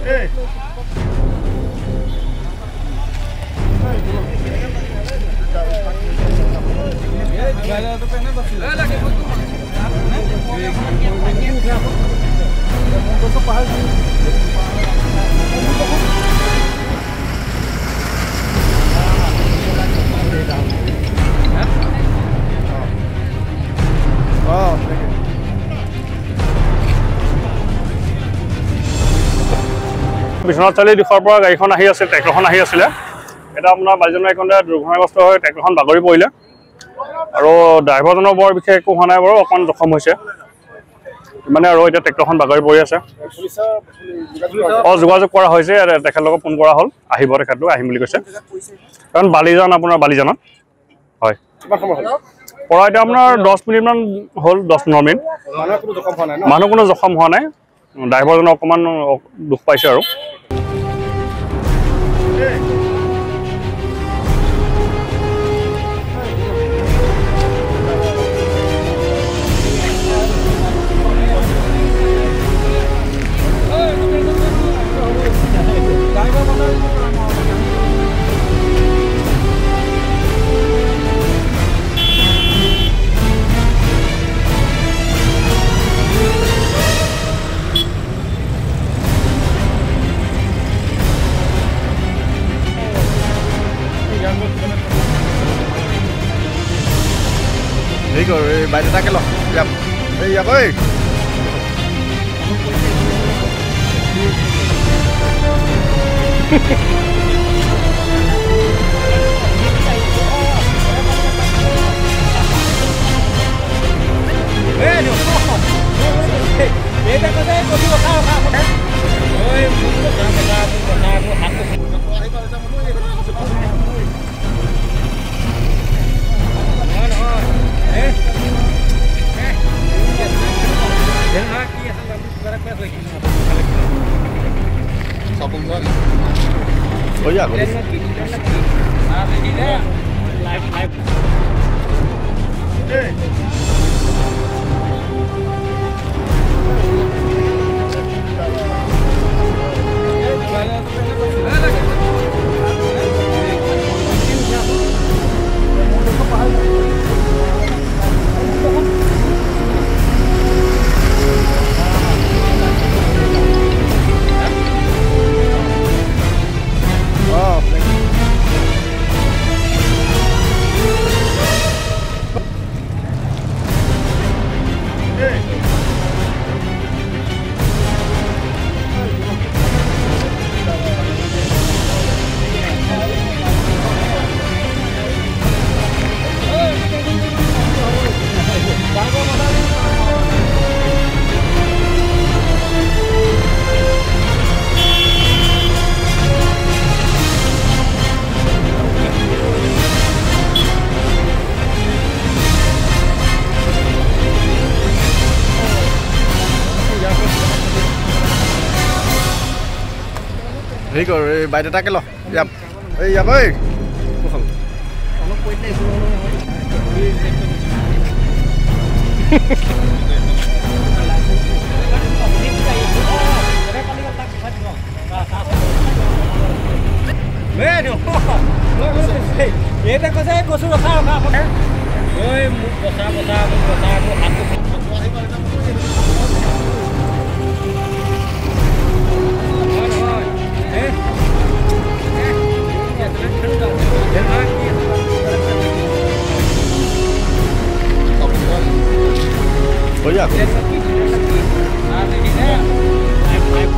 বিশ্বনাথ চাৰিআলি দিশৰ পৰা গাড়ীখন আহি আছে, ট্ৰেক্টৰখন আহি আছিলে। এটা আপোনাৰ বালিজনৰ এইখনতে দুৰ্ঘটনাগ্ৰস্ত হৈ ট্ৰেক্টৰখন বাগৰি পৰিলে আৰু ড্ৰাইভাৰজনৰ বৰ বিশেষ একো হোৱা নাই বাৰু, অকণমান জখম হৈছে মানে। আৰু এতিয়া ট্ৰেক্টৰখন বাগৰি পৰি আছে। যোগাযোগ কৰা হৈছে, তেখেতলোকক ফোন কৰা হ'ল, আহিব তেখেতলোক আহিম বুলি কৈছে। কাৰণ বালিজান আপোনাৰ বালিজানত হয় পৰা এতিয়া আপোনাৰ 10 মিনিটমান হ'ল, 10-15 মিনিট। মানুহ কোনো জখম হোৱা নাই, ড্ৰাইভাৰজনে অকণমান দুখ পাইছে আৰু। বাইদেউতাকে ল এই আকৌ হেৰি কৰ এই বাইদেউতাকে ল এই আকৌ কচু ৰখা Oye,